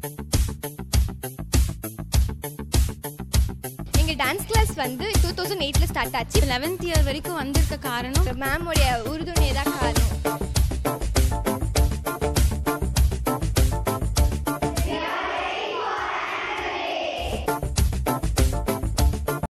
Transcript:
எங்க dance class வந்து 2008ல start ஆச்சு. 11th இயர் வரைக்கும் வந்திருக்க காரணம் மேமோடைய உறுதுணையே தான் காரணம்.